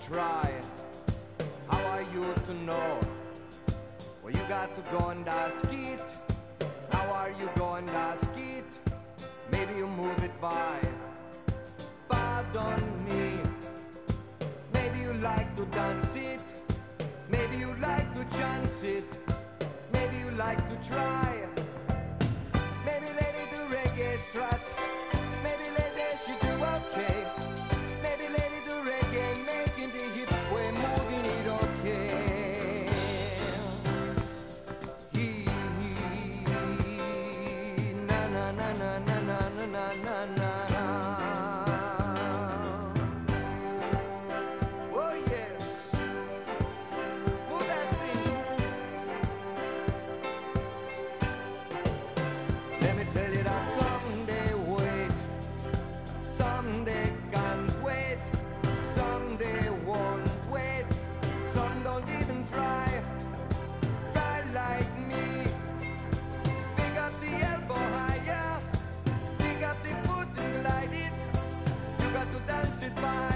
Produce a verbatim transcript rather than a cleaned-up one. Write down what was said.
try. How are you to know? Well, you got to go and ask it. How are you going to ask it? Maybe you move it by. Pardon me. Maybe you like to dance it. Maybe you like to chance it. Maybe you like to try. Maybe lady do reggae strut. Maybe lady she do okay. Maybe lady do reggae, making the hips sway, moving it okay. He, na na na na na na na na na na. Oh yes, move that thing. Let me tell you that someday wait, someday can't wait, someday won't wait, some don't even try, try like me. Pick up the elbow higher, pick up the foot and glide it, you got to dance it by.